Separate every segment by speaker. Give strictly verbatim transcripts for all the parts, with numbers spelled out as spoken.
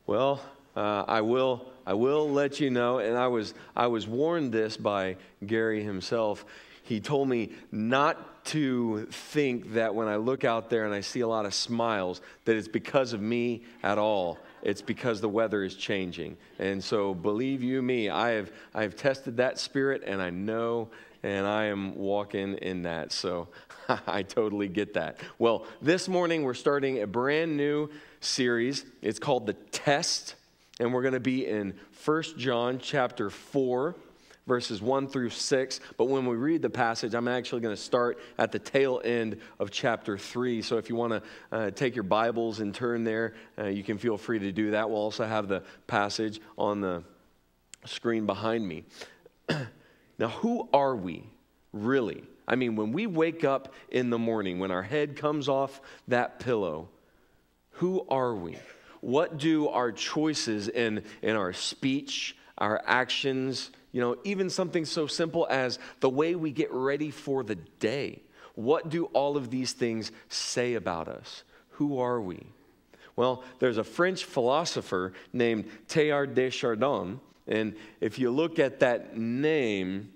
Speaker 1: Well, uh, I will. I will let you know. And I was I was warned this by Gary himself. He told me not to think that when I look out there and I see a lot of smiles, that it's because of me at all. It's because the weather is changing. And so believe you me, I have I have tested that spirit, and I know, and I am walking in that. So I totally get that. Well, this morning we're starting a brand new series. It's called The Test, and we're going to be in First John chapter four, verses one through six. But when we read the passage, I'm actually going to start at the tail end of chapter three. So if you want to uh, take your Bibles and turn there, uh, you can feel free to do that. We'll also have the passage on the screen behind me. Now, who are we really? I mean, when we wake up in the morning, when our head comes off that pillow, who are we? What do our choices in, in our speech, our actions, you know, even something so simple as the way we get ready for the day, what do all of these things say about us? Who are we? Well, there's a French philosopher named Teilhard de Chardin, and if you look at that name,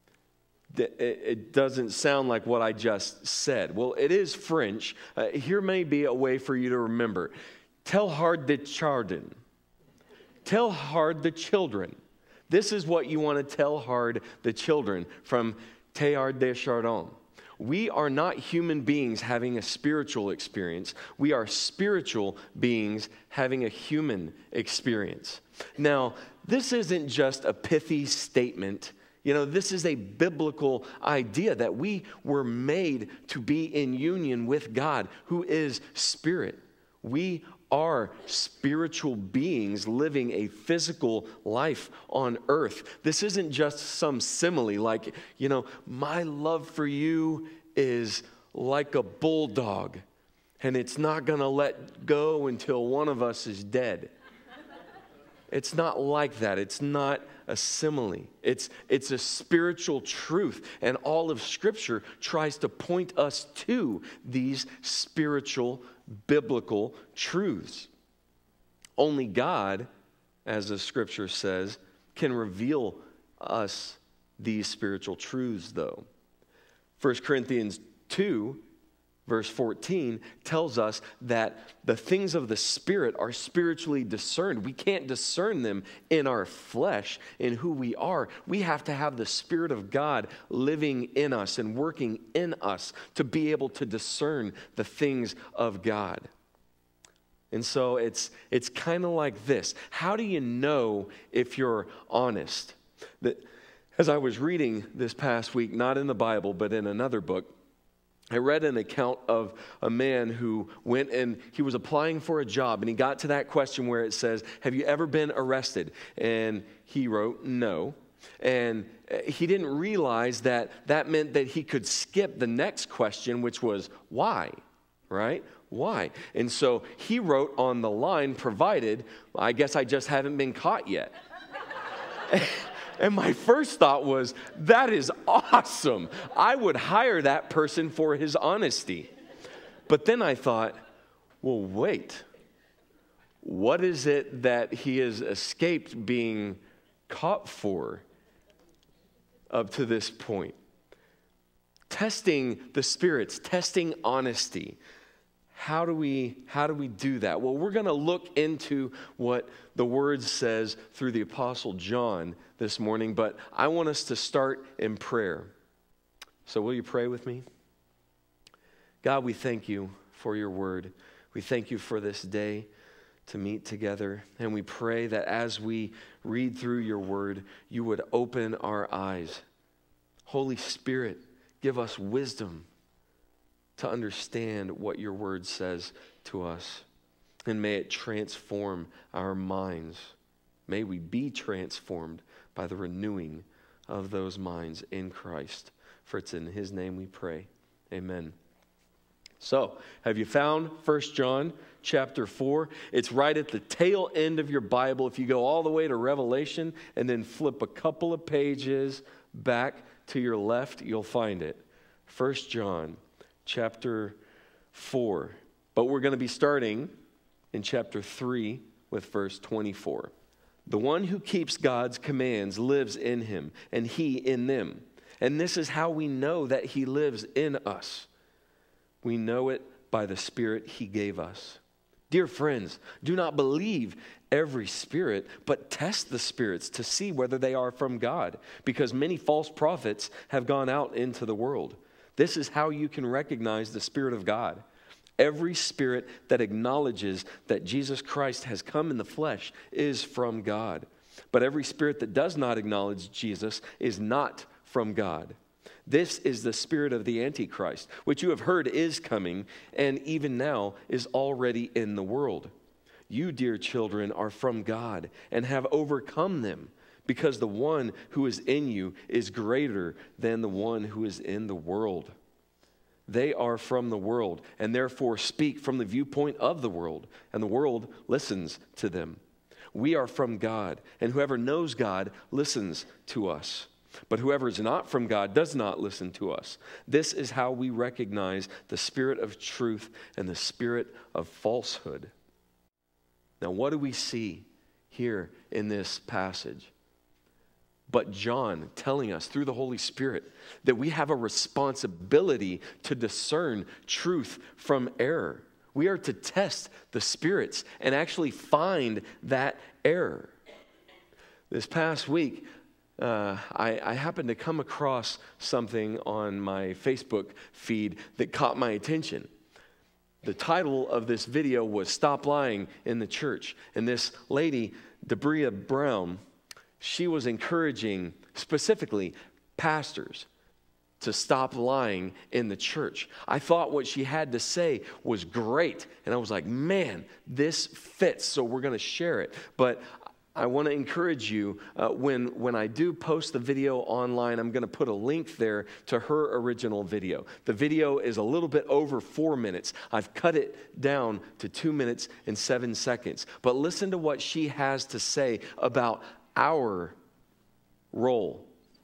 Speaker 1: it doesn't sound like what I just said. Well, it is French. Uh, here may be a way for you to remember. Teilhard de Chardin. Teilhard the children. This is what you want to tell hard the children from Teilhard de Chardin. We are not human beings having a spiritual experience. We are spiritual beings having a human experience. Now, this isn't just a pithy statement. You know, this is a biblical idea that we were made to be in union with God, who is spirit. We are spiritual beings living a physical life on earth. This isn't just some simile like, you know, my love for you is like a bulldog, and it's not going to let go until one of us is dead. It's not like that. It's not a simile. It's, it's a spiritual truth, and all of Scripture tries to point us to these spiritual biblical truths. Only God, as the Scripture says, can reveal us these spiritual truths, though. First Corinthians two, verse fourteen, tells us that the things of the Spirit are spiritually discerned. We can't discern them in our flesh, in who we are. We have to have the Spirit of God living in us and working in us to be able to discern the things of God. And so it's it's kind of like this. How do you know if you're honest? That, as I was reading this past week, not in the Bible, but in another book, I read an account of a man who went and he was applying for a job, and he got to that question where it says, have you ever been arrested? And he wrote, no. And he didn't realize that that meant that he could skip the next question, which was, why? Right? Why? And so he wrote on the line, provided, I guess I just haven't been caught yet. And my first thought was, that is awesome. I would hire that person for his honesty. But then I thought, well, wait. What is it that he has escaped being caught for up to this point? Testing the spirits, testing honesty. How do we, how do we do that? Well, we're going to look into what the Word says through the Apostle John this morning, but I want us to start in prayer. So will you pray with me? God, we thank you for your Word. We thank you for this day to meet together, and we pray that as we read through your Word, you would open our eyes. Holy Spirit, give us wisdom to understand what your word says to us. And may it transform our minds. May we be transformed by the renewing of those minds in Christ. For it's in his name we pray. Amen. So, have you found First John chapter four? It's right at the tail end of your Bible. If you go all the way to Revelation and then flip a couple of pages back to your left, you'll find it. First John chapter four. But we're going to be starting in chapter three, with verse twenty-four. The one who keeps God's commands lives in him, and he in them. And this is how we know that he lives in us. We know it by the Spirit he gave us. Dear friends, do not believe every spirit, but test the spirits to see whether they are from God, because many false prophets have gone out into the world. This is how you can recognize the Spirit of God. Every spirit that acknowledges that Jesus Christ has come in the flesh is from God. But every spirit that does not acknowledge Jesus is not from God. This is the spirit of the Antichrist, which you have heard is coming, and even now is already in the world. You, dear children, are from God and have overcome them, because the one who is in you is greater than the one who is in the world. They are from the world, and therefore speak from the viewpoint of the world, and the world listens to them. We are from God, and whoever knows God listens to us. But whoever is not from God does not listen to us. This is how we recognize the spirit of truth and the spirit of falsehood. Now, what do we see here in this passage? But John telling us through the Holy Spirit that we have a responsibility to discern truth from error. We are to test the spirits and actually find that error. This past week, uh, I, I happened to come across something on my Facebook feed that caught my attention. The title of this video was "Stop Lying in the Church." And this lady, Debria Brown, she was encouraging specifically pastors to stop lying in the church. I thought what she had to say was great. And I was like, man, this fits. So we're going to share it. But I want to encourage you, uh, when, when I do post the video online, I'm going to put a link there to her original video. The video is a little bit over four minutes. I've cut it down to two minutes and seven seconds. But listen to what she has to say about our role,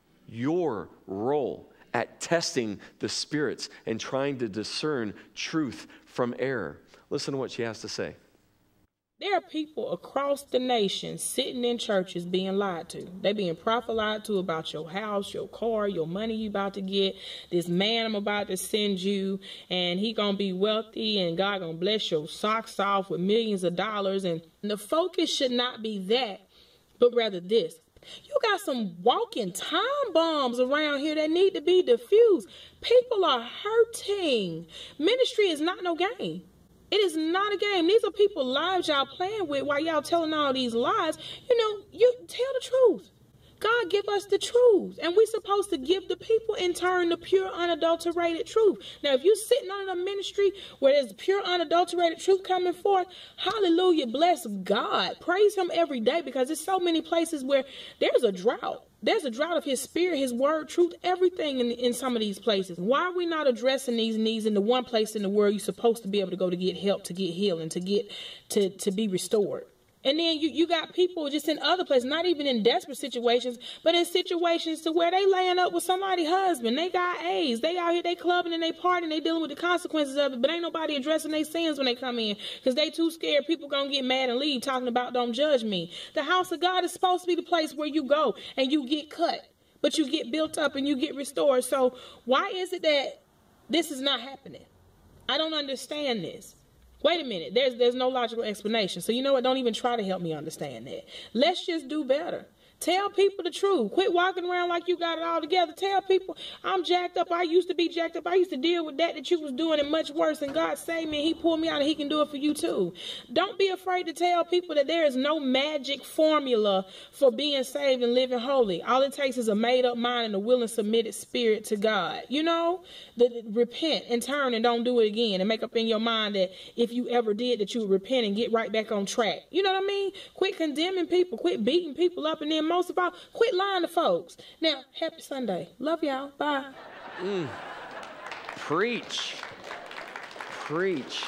Speaker 1: your role at testing the spirits and trying to discern truth from error. Listen to what she has to say.
Speaker 2: There are people across the nation sitting in churches being lied to. They being prophesied to about your house, your car, your money you about to get, this man I'm about to send you, and he gonna be wealthy, and God gonna bless your socks off with millions of dollars. And the focus should not be that, but rather this. You got some walking time bombs around here that need to be diffused. People are hurting. Ministry is not no game. It is not a game. These are people's lives y'all playing with while y'all telling all these lies. You know, you tell the truth. God give us the truth. And we're supposed to give the people in turn the pure, unadulterated truth. Now, if you're sitting under a ministry where there's pure, unadulterated truth coming forth, hallelujah, bless God. Praise him every day, because there's so many places where there's a drought. There's a drought of his spirit, his word, truth, everything in, in some of these places. Why are we not addressing these needs in the one place in the world you're supposed to be able to go to get help, to get healing, to get to, to be restored? And then you, you got people just in other places, not even in desperate situations, but in situations to where they laying up with somebody's husband. They got AIDS. They out here, they clubbing and they partying. They dealing with the consequences of it, but ain't nobody addressing their sins when they come in, because they too scared. People gonna get mad and leave talking about don't judge me. The house of God is supposed to be the place where you go and you get cut, but you get built up and you get restored. So why is it that this is not happening? I don't understand this. Wait a minute, there's there's no logical explanation. So you know what, don't even try to help me understand that. Let's just do better. Tell people the truth. Quit walking around like you got it all together. Tell people, I'm jacked up. I used to be jacked up. I used to deal with that that you was doing and much worse. And God saved me. And he pulled me out, and he can do it for you too. Don't be afraid to tell people that there is no magic formula for being saved and living holy. All it takes is a made up mind and a willing, submitted spirit to God. You know, the, the, repent and turn and don't do it again, and make up in your mind that if you ever did, that you would repent and get right back on track. You know what I mean? Quit condemning people. Quit beating people up, and then most of all, quit lying to folks. Now, happy Sunday. Love y'all. Bye.
Speaker 1: Mm. Preach. Preach.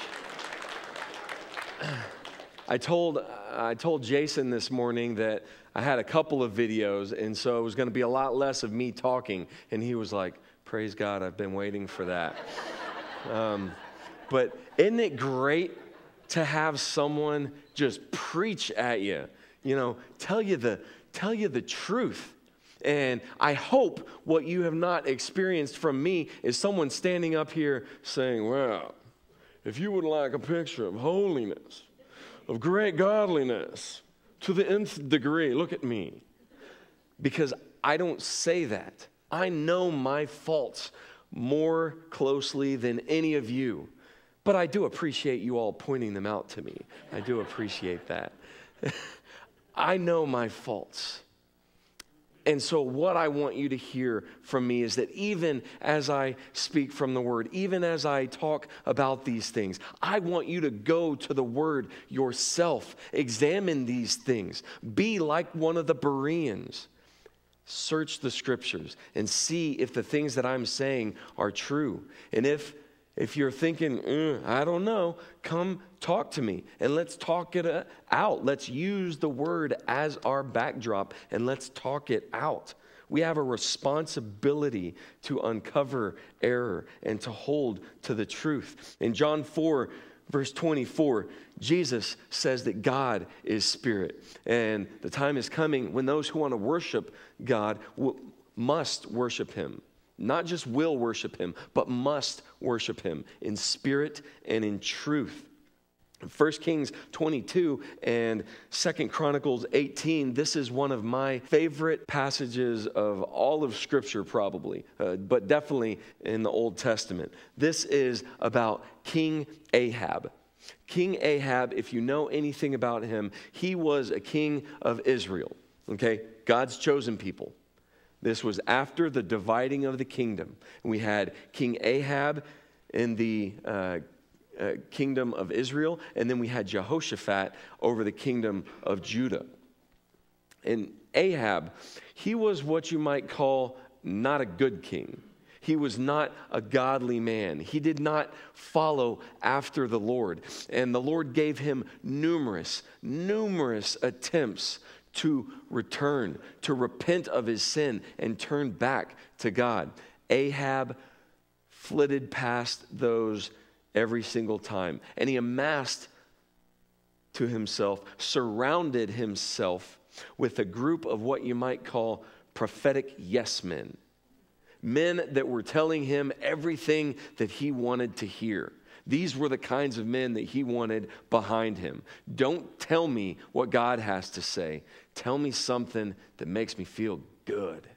Speaker 1: I told I told Jason this morning that I had a couple of videos, and so it was going to be a lot less of me talking. And he was like, praise God, I've been waiting for that. um, but isn't it great to have someone just preach at you, you know, tell you the tell you the truth. And I hope what you have not experienced from me is someone standing up here saying, well, if you would like a picture of holiness, of great godliness, to the nth degree, look at me. Because I don't say that. I know my faults more closely than any of you. But I do appreciate you all pointing them out to me. I do appreciate that. I know my faults. And so what I want you to hear from me is that even as I speak from the Word, even as I talk about these things, I want you to go to the Word yourself. Examine these things. Be like one of the Bereans. Search the Scriptures and see if the things that I'm saying are true. And if If you're thinking, mm, I don't know, come talk to me and let's talk it uh, out. Let's use the Word as our backdrop and let's talk it out. We have a responsibility to uncover error and to hold to the truth. In John four, verse twenty-four, Jesus says that God is spirit. And the time is coming when those who want to worship God will, must worship him. Not just will worship him, but must worship him in spirit and in truth. First Kings twenty-two and Second Chronicles eighteen, this is one of my favorite passages of all of Scripture probably, uh, but definitely in the Old Testament. This is about King Ahab. King Ahab, if you know anything about him, he was a king of Israel, okay? God's chosen people. This was after the dividing of the kingdom. We had King Ahab in the uh, uh, kingdom of Israel, and then we had Jehoshaphat over the kingdom of Judah. And Ahab, he was what you might call not a good king. He was not a godly man. He did not follow after the Lord. And the Lord gave him numerous, numerous attempts to return, to repent of his sin and turn back to God. Ahab flitted past those every single time. And he amassed to himself, surrounded himself with a group of what you might call prophetic yes men. Men that were telling him everything that he wanted to hear. These were the kinds of men that he wanted behind him. Don't tell me what God has to say. Tell me something that makes me feel good.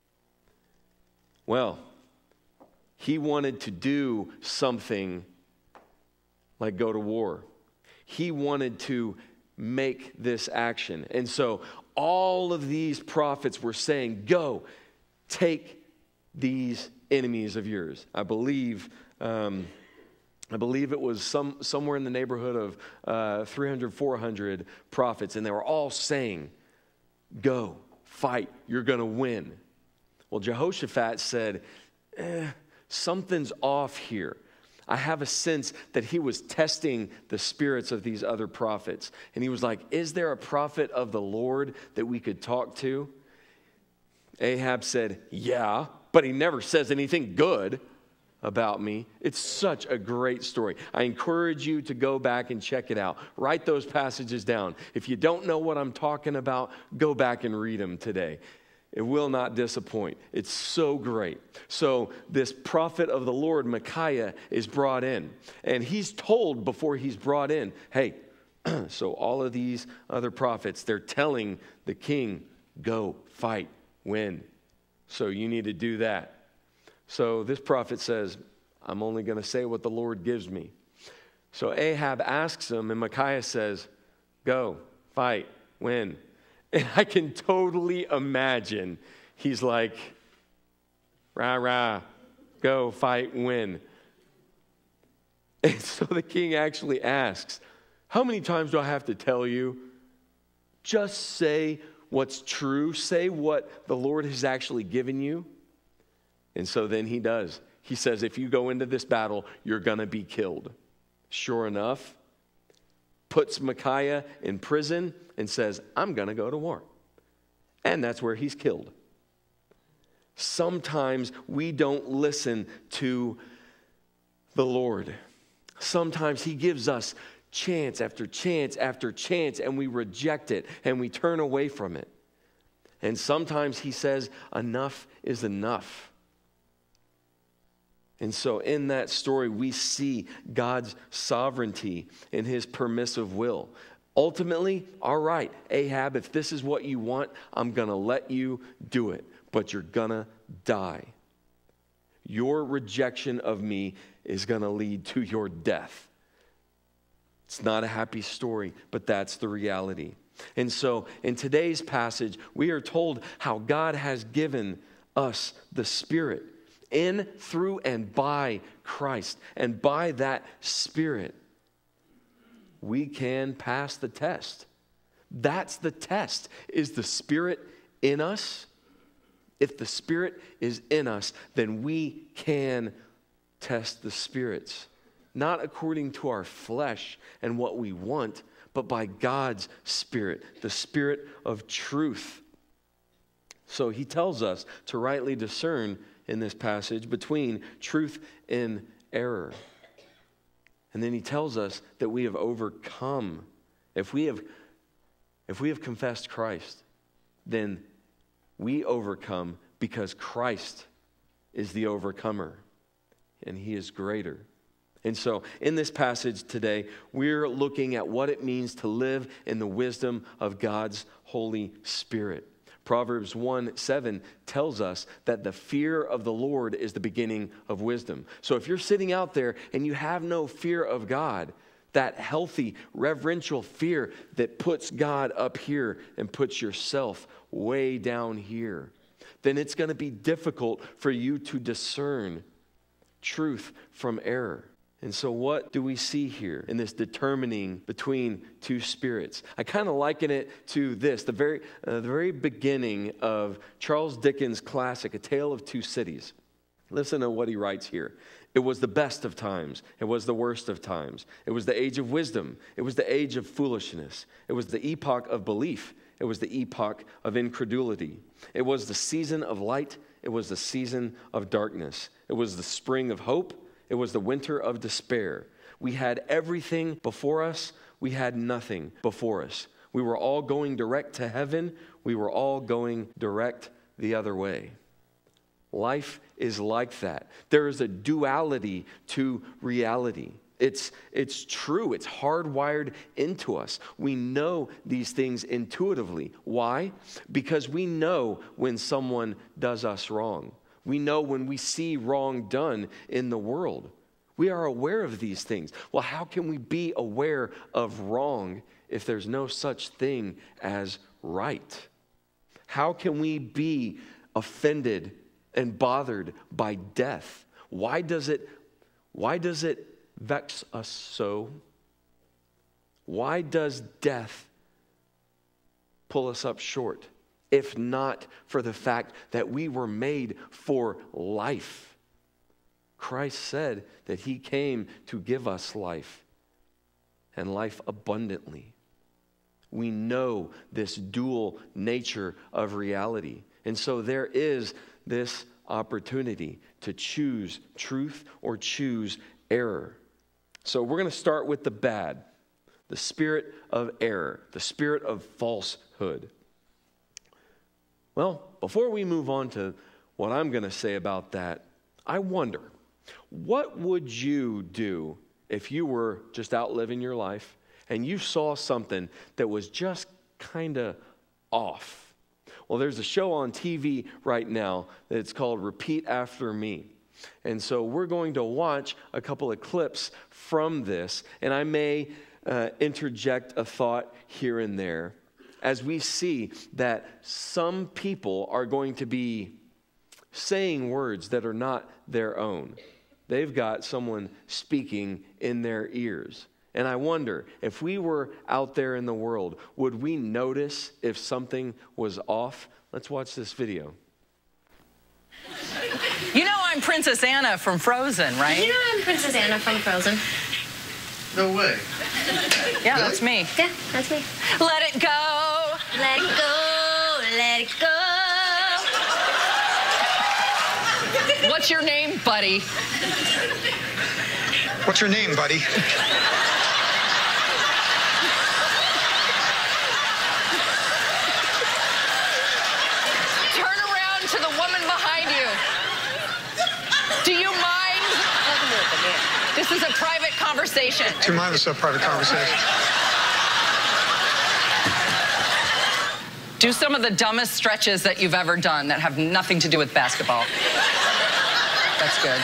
Speaker 1: Well, he wanted to do something like go to war. He wanted to make this action. And so all of these prophets were saying, go, take these enemies of yours. I believe... Um, I believe it was some somewhere in the neighborhood of uh, three hundred, four hundred prophets, and they were all saying, go, fight, you're going to win. Well, Jehoshaphat said, eh, something's off here. I have a sense that he was testing the spirits of these other prophets. And he was like, is there a prophet of the Lord that we could talk to? Ahab said, yeah, but he never says anything good about me. It's such a great story. I encourage you to go back and check it out. Write those passages down. If you don't know what I'm talking about, go back and read them today. It will not disappoint. It's so great. So this prophet of the Lord, Micaiah, is brought in. And he's told before he's brought in, hey, so all of these other prophets, they're telling the king, go, fight, win. So you need to do that. So this prophet says, I'm only going to say what the Lord gives me. So Ahab asks him, and Micaiah says, go, fight, win. And I can totally imagine he's like, rah, rah, go, fight, win. And so the king actually asks, how many times do I have to tell you? Just say what's true. Say what the Lord has actually given you. And so then he does. He says, if you go into this battle, you're going to be killed. Sure enough, puts Micaiah in prison and says, I'm going to go to war. And that's where he's killed. Sometimes we don't listen to the Lord. Sometimes he gives us chance after chance after chance, and we reject it and we turn away from it. And sometimes he says, enough is enough. And so in that story, we see God's sovereignty and his permissive will. Ultimately, all right, Ahab, if this is what you want, I'm going to let you do it, but you're going to die. Your rejection of me is going to lead to your death. It's not a happy story, but that's the reality. And so in today's passage, we are told how God has given us the Spirit in, through, and by Christ. And by that Spirit, we can pass the test. That's the test. Is the Spirit in us? If the Spirit is in us, then we can test the spirits. Not according to our flesh and what we want, but by God's Spirit, the Spirit of truth. So he tells us to rightly discern in this passage between truth and error. And then he tells us that we have overcome. If we have, if we have confessed Christ, then we overcome because Christ is the overcomer, and he is greater. And so in this passage today, we're looking at what it means to live in the wisdom of God's Holy Spirit. Proverbs one seven tells us that the fear of the Lord is the beginning of wisdom. So if you're sitting out there and you have no fear of God, that healthy, reverential fear that puts God up here and puts yourself way down here, then it's going to be difficult for you to discern truth from error. And so what do we see here in this determining between two spirits? I kind of liken it to this, the very, uh, the very beginning of Charles Dickens' classic, A Tale of Two Cities. Listen to what he writes here. It was the best of times. It was the worst of times. It was the age of wisdom. It was the age of foolishness. It was the epoch of belief. It was the epoch of incredulity. It was the season of light. It was the season of darkness. It was the spring of hope. It was the winter of despair. We had everything before us. We had nothing before us. We were all going direct to heaven. We were all going direct the other way. Life is like that. There is a duality to reality. It's, it's true. It's hardwired into us. We know these things intuitively. Why? Because we know when someone does us wrong. We know when we see wrong done in the world. We are aware of these things. Well, how can we be aware of wrong if there's no such thing as right? How can we be offended and bothered by death? Why does it, why does it vex us so? Why does death pull us up short? If not for the fact that we were made for life. Christ said that he came to give us life, and life abundantly. We know this dual nature of reality. And so there is this opportunity to choose truth or choose error. So we're going to start with the bad, the spirit of error, the spirit of falsehood. Well, before we move on to what I'm going to say about that, I wonder, what would you do if you were just out living your life and you saw something that was just kind of off? Well, there's a show on T V right now that's called Repeat After Me. And so we're going to watch a couple of clips from this, and I may uh, interject a thought here and there, as we see that some people are going to be saying words that are not their own. They've got someone speaking in their ears. And I wonder, if we were out there in the world, would we notice if something was off? Let's watch this video.
Speaker 3: You know I'm Princess Anna from Frozen, right?
Speaker 4: You know I'm Princess Anna from Frozen.
Speaker 5: No way.
Speaker 3: Yeah, that's me.
Speaker 4: Yeah, that's me.
Speaker 3: Let it go.
Speaker 4: Let it go, let it go.
Speaker 3: What's your name, buddy?
Speaker 5: What's your name, buddy?
Speaker 3: This is a private conversation.
Speaker 6: To mine is a private conversation.
Speaker 3: Do some of the dumbest stretches that you've ever done that have nothing to do with basketball. That's good.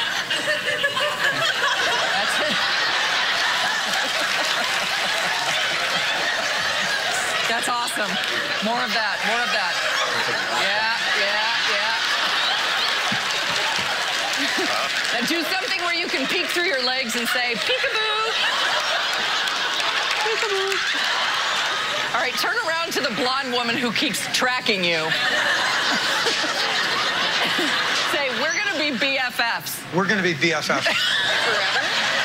Speaker 3: That's it. That's awesome. More of that, more of that. Yeah, yeah, yeah. Now do something where you can peek through your legs and say, peekaboo. Peekaboo. All right, turn around to the blonde woman who keeps tracking you. Say, we're going to be B F Fs.
Speaker 6: We're going to be B F Fs.
Speaker 3: Forever?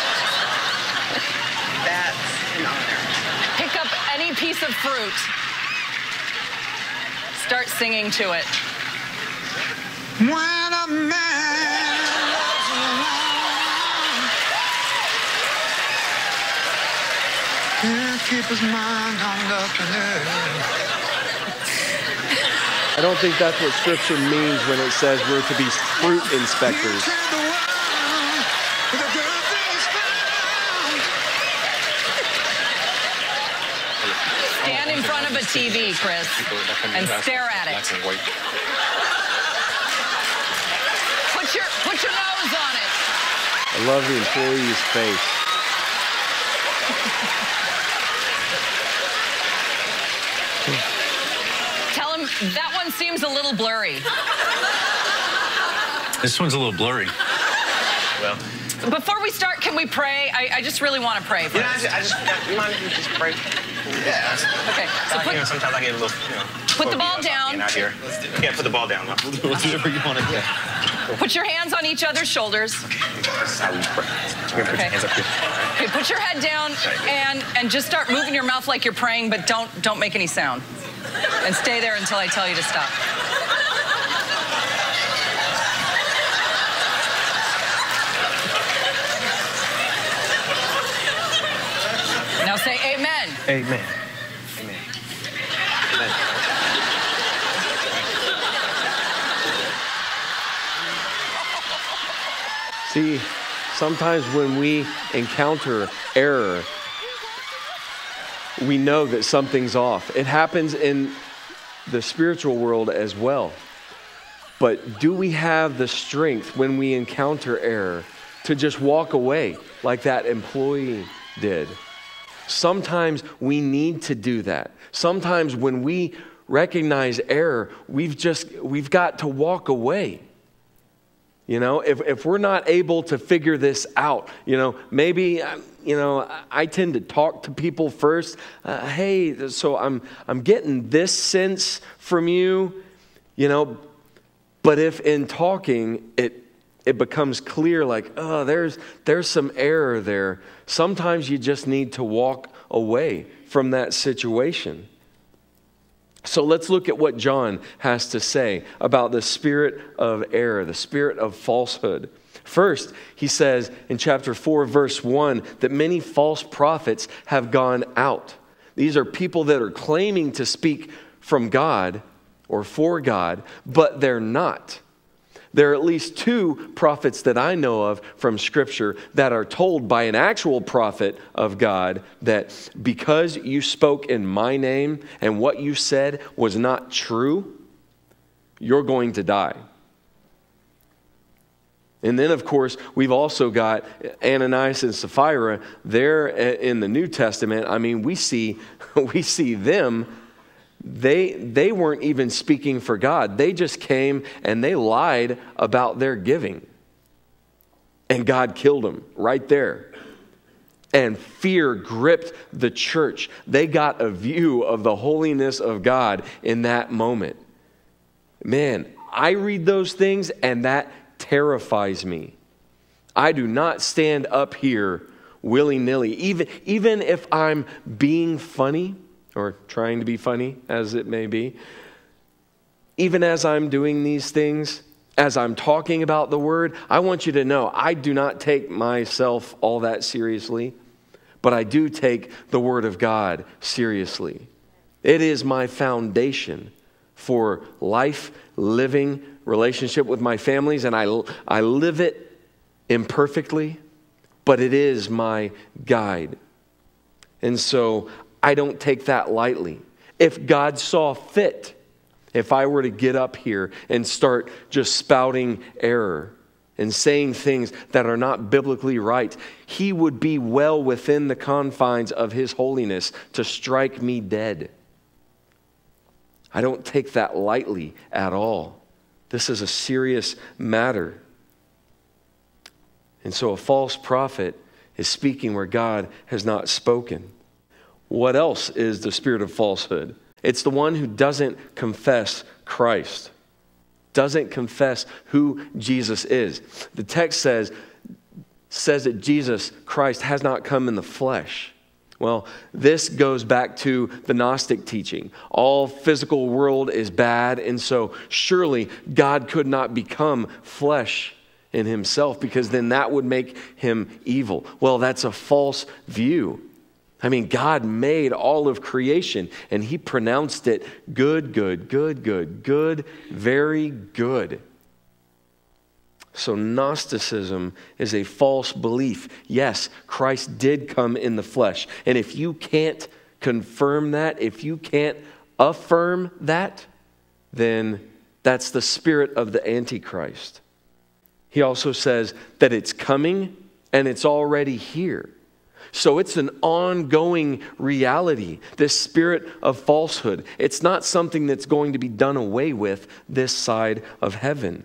Speaker 5: That's an honor.
Speaker 3: Pick up any piece of fruit. Start singing to it.
Speaker 6: When a man loves a woman, can't keep his mind on nothing else.
Speaker 1: I don't think that's what Scripture means when it says we're to be fruit inspectors.
Speaker 3: Stand in front of a T V, Chris, and stare at it. Put your, put your nose on it.
Speaker 1: I love the employee's face.
Speaker 3: Tell him that one seems a little blurry.
Speaker 7: This one's a little blurry.
Speaker 5: Well,
Speaker 3: Before we start, can we pray? I, I just really want to pray for
Speaker 5: you know, I
Speaker 3: us.
Speaker 5: just, I just you mind if you just pray? Yeah.
Speaker 3: Okay, so
Speaker 5: you know,
Speaker 3: put,
Speaker 5: sometimes I get a little, you know.
Speaker 3: Put the ball down.
Speaker 5: Out here. Yeah, put the ball down.
Speaker 7: We'll do whatever you want to do.
Speaker 3: put your hands on each other's shoulders.
Speaker 5: That's how we pray. You're gonna put
Speaker 3: Okay.
Speaker 5: your hands up here.
Speaker 3: Okay, put your head down and, and just start moving your mouth like you're praying, but don't, don't make any sound. And stay there until I tell you to stop. Now say amen.
Speaker 5: Amen. Amen. Amen.
Speaker 1: See, sometimes when we encounter error, we know that something's off. It happens in the spiritual world as well. But do we have the strength when we encounter error to just walk away like that employee did? Sometimes we need to do that. Sometimes when we recognize error, we've just, we've got to walk away. You know, if, if we're not able to figure this out, you know, maybe, you know, I tend to talk to people first. Uh, hey, so I'm, I'm getting this sense from you, you know, but if in talking, it, it becomes clear like, oh, there's, there's some error there. Sometimes you just need to walk away from that situation. So let's look at what John has to say about the spirit of error, the spirit of falsehood. First, he says in chapter four, verse one, that many false prophets have gone out. These are people that are claiming to speak from God or for God, but they're not. There are at least two prophets that I know of from Scripture that are told by an actual prophet of God that because you spoke in my name and what you said was not true, you're going to die. And then, of course, we've also got Ananias and Sapphira there in the New Testament. I mean, we see, we see them. They, they weren't even speaking for God. They just came and they lied about their giving. And God killed them right there. And fear gripped the church. They got a view of the holiness of God in that moment. Man, I read those things and that terrifies me. I do not stand up here willy-nilly. Even, even if I'm being funny, or trying to be funny, as it may be. Even as I'm doing these things, as I'm talking about the Word, I want you to know I do not take myself all that seriously, but I do take the Word of God seriously. It is my foundation for life, living, relationship with my families, and I, I live it imperfectly, but it is my guide. And so I don't take that lightly. If God saw fit, if I were to get up here and start just spouting error and saying things that are not biblically right, he would be well within the confines of his holiness to strike me dead. I don't take that lightly at all. This is a serious matter. And so a false prophet is speaking where God has not spoken. What else is the spirit of falsehood? It's the one who doesn't confess Christ, doesn't confess who Jesus is. The text says, says that Jesus Christ has not come in the flesh. Well, this goes back to the Gnostic teaching. All physical world is bad, and so surely God could not become flesh in himself, because then that would make him evil. Well, that's a false view. I mean, God made all of creation, and he pronounced it good, good, good, good, good, very good. So Gnosticism is a false belief. Yes, Christ did come in the flesh. And if you can't confirm that, if you can't affirm that, then that's the spirit of the Antichrist. He also says that it's coming and it's already here. So it's an ongoing reality, this spirit of falsehood. It's not something that's going to be done away with this side of heaven.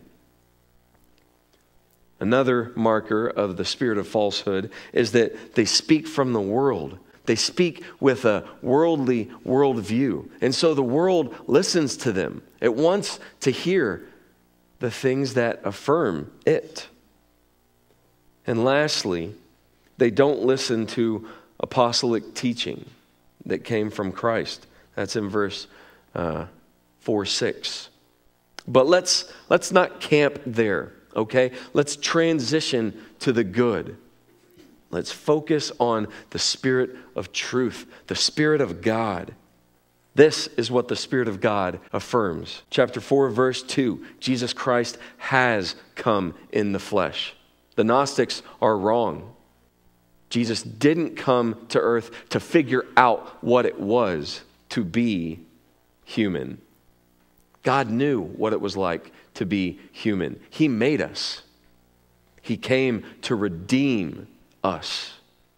Speaker 1: Another marker of the spirit of falsehood is that they speak from the world. They speak with a worldly worldview. And so the world listens to them. It wants to hear the things that affirm it. And lastly, they don't listen to apostolic teaching that came from Christ. That's in verse uh, four six. But let's let's not camp there, okay? Let's transition to the good. Let's focus on the Spirit of truth, the Spirit of God. This is what the Spirit of God affirms. Chapter four, verse two, Jesus Christ has come in the flesh. The Gnostics are wrong. Jesus didn't come to earth to figure out what it was to be human. God knew what it was like to be human. He made us. He came to redeem us.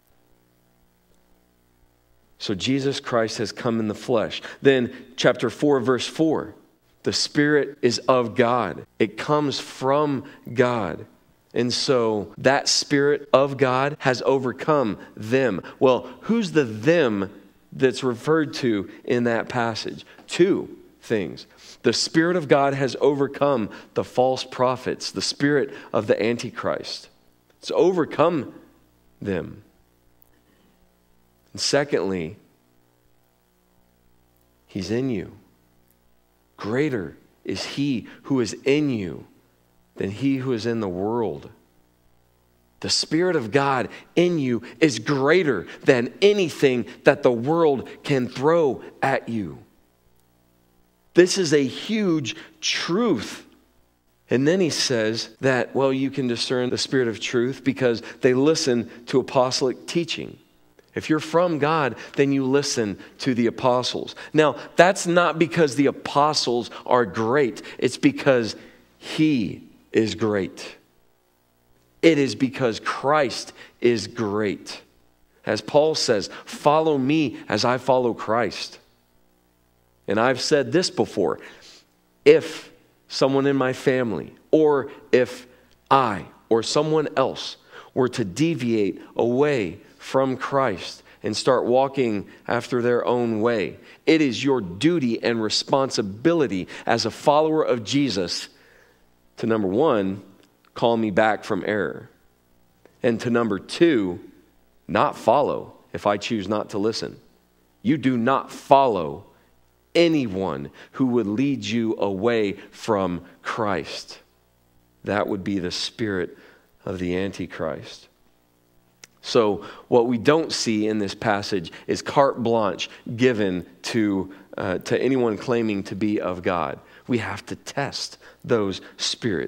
Speaker 1: So Jesus Christ has come in the flesh. Then chapter four, verse four, the Spirit is of God. It comes from God. And so that Spirit of God has overcome them. Well, who's the them that's referred to in that passage? Two things. The Spirit of God has overcome the false prophets, the spirit of the Antichrist. It's overcome them. And secondly, He's in you. Greater is He who is in you than he who is in the world. The Spirit of God in you is greater than anything that the world can throw at you. This is a huge truth. And then he says that, well, you can discern the spirit of truth because they listen to apostolic teaching. If you're from God, then you listen to the apostles. Now, that's not because the apostles are great. It's because He is great. It is because Christ is great. As Paul says, follow me as I follow Christ. And I've said this before. If someone in my family, or if I, or someone else were to deviate away from Christ and start walking after their own way, it is your duty and responsibility as a follower of Jesus to, number one, call me back from error. And to number two, not follow if I choose not to listen. You do not follow anyone who would lead you away from Christ. That would be the spirit of the Antichrist. So what we don't see in this passage is carte blanche given to, uh, to anyone claiming to be of God. We have to test those spirits.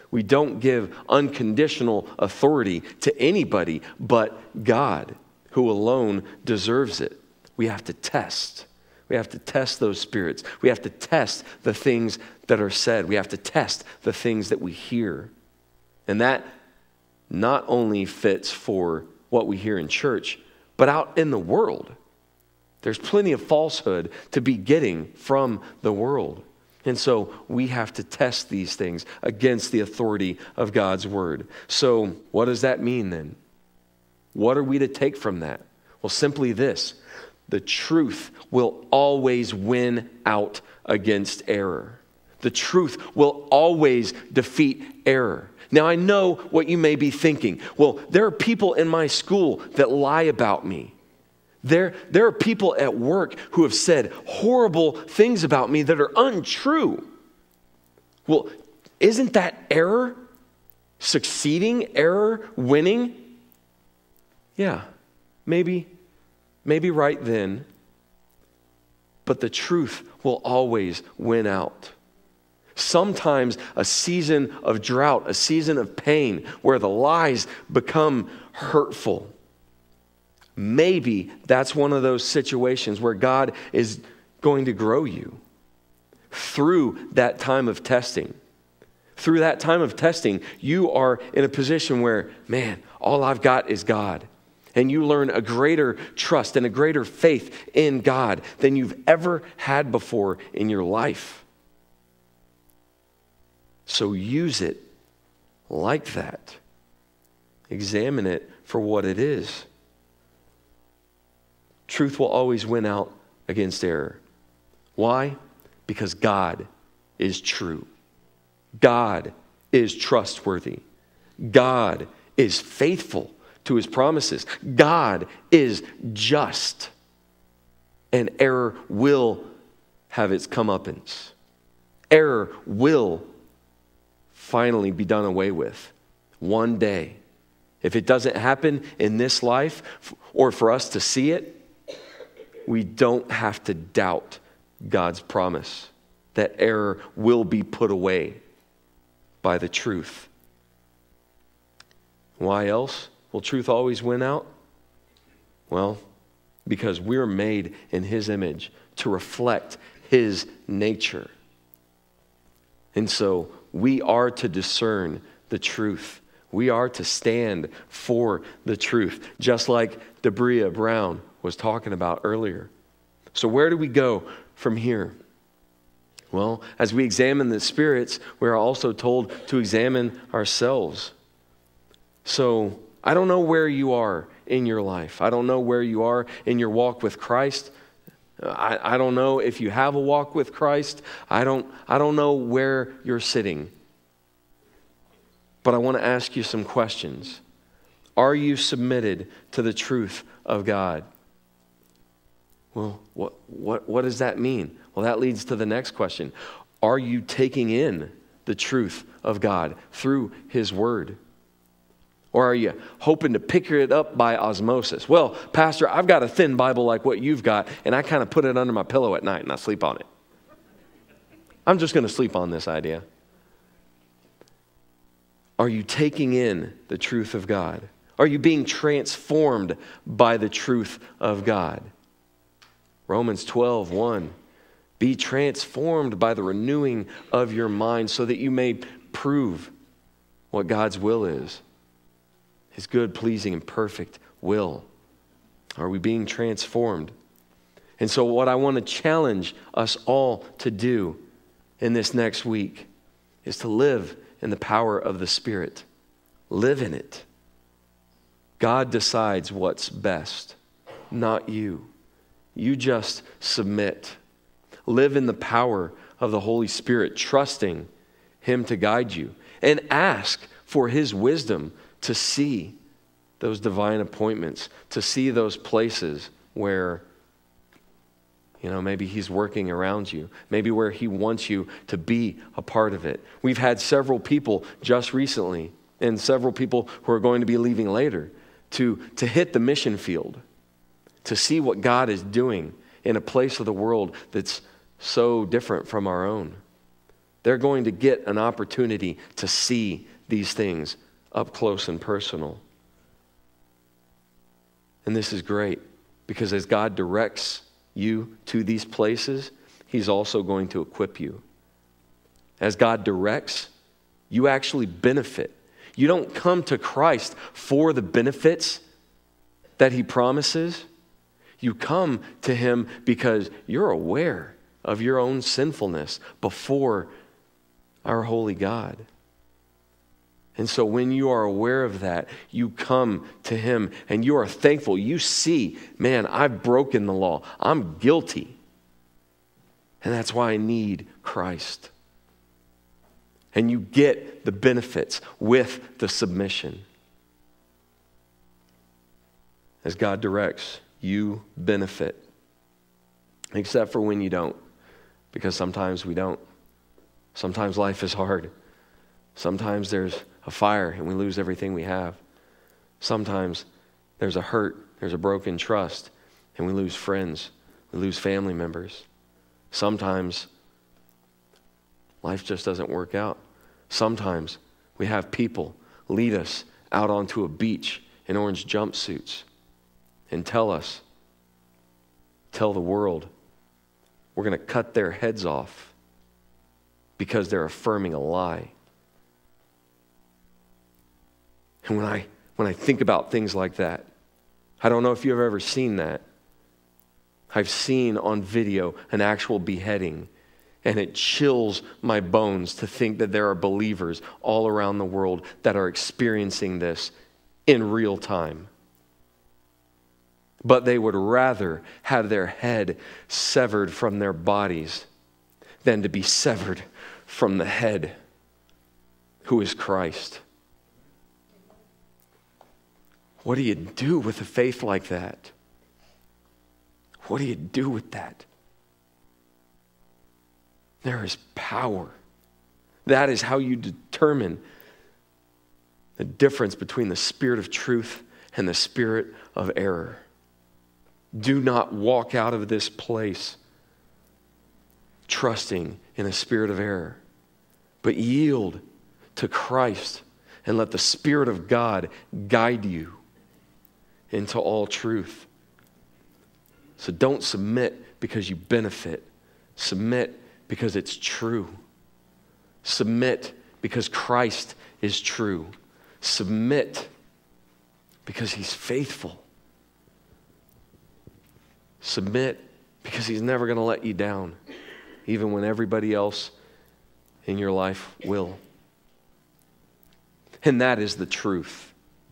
Speaker 1: We don't give unconditional authority to anybody but God, who alone deserves it. We have to test. We have to test those spirits. We have to test the things that are said. We have to test the things that we hear. And that not only fits for what we hear in church, but out in the world. There's plenty of falsehood to be getting from the world. And so we have to test these things against the authority of God's word. So what does that mean then? What are we to take from that? Well, simply this: the truth will always win out against error. The truth will always defeat error. Now, I know what you may be thinking. Well, there are people in my school that lie about me. There, there are people at work who have said horrible things about me that are untrue. Well, isn't that error succeeding, error winning? Yeah, maybe, maybe right then. But the truth will always win out. Sometimes a season of drought, a season of pain where the lies become hurtful. Maybe that's one of those situations where God is going to grow you through that time of testing. Through that time of testing, you are in a position where, man, all I've got is God. And you learn a greater trust and a greater faith in God than you've ever had before in your life. So use it like that. Examine it for what it is. Truth will always win out against error. Why? Because God is true. God is trustworthy. God is faithful to his promises. God is just. And error will have its comeuppance. Error will finally be done away with one day. If it doesn't happen in this life, or for us to see it, we don't have to doubt God's promise that error will be put away by the truth. Why else will truth always win out? Well, because we're made in his image to reflect his nature. And so we are to discern the truth. We are to stand for the truth, just like Debria Brown was talking about earlier. So where do we go from here? Well, as we examine the spirits, we are also told to examine ourselves. So I don't know where you are in your life. I don't know where you are in your walk with Christ. I, I don't know if you have a walk with Christ. I don't, I don't know where you're sitting. But I want to ask you some questions. Are you submitted to the truth of God? Well, what, what, what does that mean? Well, that leads to the next question. Are you taking in the truth of God through his word? Or are you hoping to pick it up by osmosis? Well, Pastor, I've got a thin Bible like what you've got, and I kind of put it under my pillow at night and I sleep on it. I'm just going to sleep on this idea. Are you taking in the truth of God? Are you being transformed by the truth of God? Romans twelve one. Be transformed by the renewing of your mind so that you may prove what God's will is. His good, pleasing, and perfect will. Are we being transformed? And so what I want to challenge us all to do in this next week is to live in the power of the Spirit. Live in it. God decides what's best, not you. You just submit. Live in the power of the Holy Spirit, trusting him to guide you. And ask for his wisdom to see those divine appointments, to see those places where, you know, maybe he's working around you, maybe where he wants you to be a part of it. We've had several people just recently, and several people who are going to be leaving later, to, to hit the mission field, to see what God is doing in a place of the world that's so different from our own. They're going to get an opportunity to see these things up close and personal. And this is great, because as God directs you to these places, he's also going to equip you. As God directs, you actually benefit. You don't come to Christ for the benefits that he promises. You come to him because you're aware of your own sinfulness before our holy God. And so when you are aware of that, you come to him and you are thankful. You see, man, I've broken the law. I'm guilty. And that's why I need Christ. And you get the benefits with the submission. As God directs, you benefit. Except for when you don't. Because sometimes we don't. Sometimes life is hard. Sometimes there's a fire and we lose everything we have. Sometimes there's a hurt, there's a broken trust, and we lose friends, we lose family members. Sometimes life just doesn't work out. Sometimes we have people lead us out onto a beach in orange jumpsuits and tell us, tell the world, we're going to cut their heads off because they're affirming a lie. And when I when I think about things like that, I don't know if you've ever seen that. I've seen on video an actual beheading, and it chills my bones to think that there are believers all around the world that are experiencing this in real time. But they would rather have their head severed from their bodies than to be severed from the head, who is Christ. What do you do with a faith like that? What do you do with that? There is power. That is how you determine the difference between the spirit of truth and the spirit of error. Do not walk out of this place trusting in a spirit of error, but yield to Christ and let the Spirit of God guide you into all truth. So don't submit because you benefit. Submit because it's true. Submit because Christ is true. Submit because he's faithful. Submit because he's never going to let you down, even when everybody else in your life will. And that is the truth.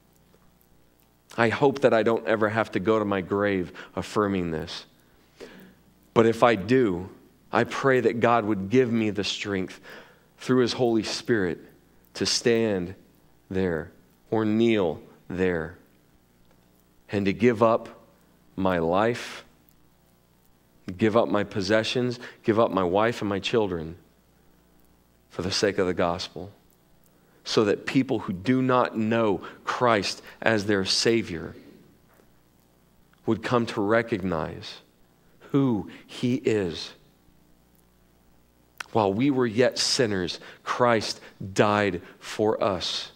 Speaker 1: I hope that I don't ever have to go to my grave affirming this. But if I do, I pray that God would give me the strength through his Holy Spirit to stand there or kneel there and to give up my life, give up my possessions, give up my wife and my children for the sake of the gospel, so that people who do not know Christ as their Savior would come to recognize who he is. While we were yet sinners, Christ died for us.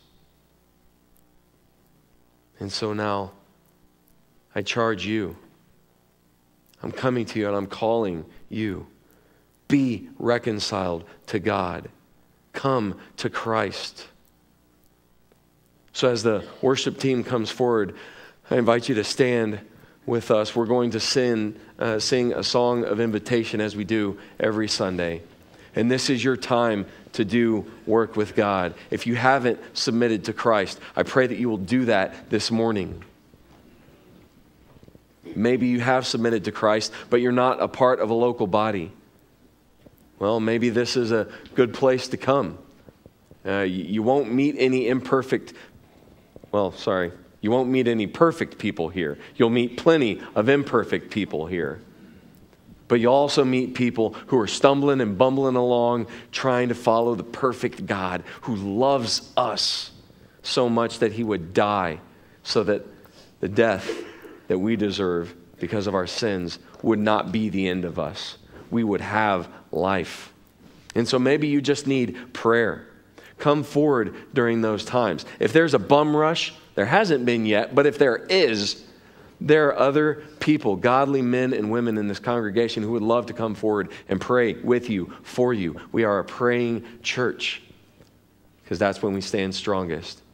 Speaker 1: And so now, I charge you. I'm coming to you and I'm calling you. Be reconciled to God. Come to Christ. So as the worship team comes forward, I invite you to stand with us. We're going to sing, uh, sing a song of invitation as we do every Sunday. And this is your time to do work with God. If you haven't submitted to Christ, I pray that you will do that this morning. Maybe you have submitted to Christ, but you're not a part of a local body. Well, maybe this is a good place to come. Uh, you, you won't meet any imperfect, well, sorry, you won't meet any perfect people here. You'll meet plenty of imperfect people here. But you'll also meet people who are stumbling and bumbling along, trying to follow the perfect God who loves us so much that he would die so that the death that we deserve because of our sins would not be the end of us. We would have life. And so maybe you just need prayer. Come forward during those times. If there's a bum rush, there hasn't been yet, but if there is, there are other people, godly men and women in this congregation who would love to come forward and pray with you, for you. We are a praying church because that's when we stand strongest.